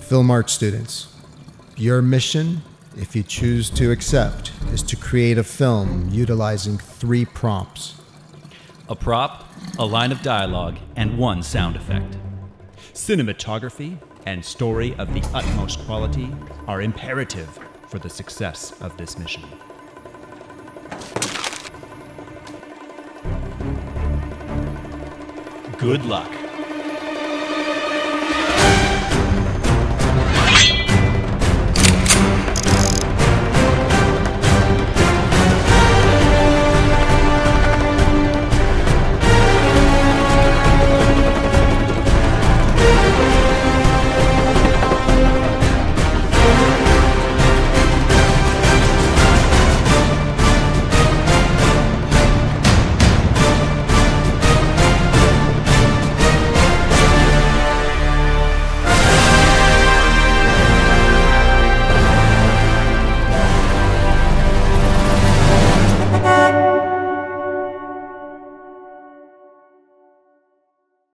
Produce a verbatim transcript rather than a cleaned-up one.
Film art students, your mission, if you choose to accept, is to create a film utilizing three prompts. A prop, a line of dialogue, and one sound effect. Cinematography and story of the utmost quality are imperative for the success of this mission. Good luck.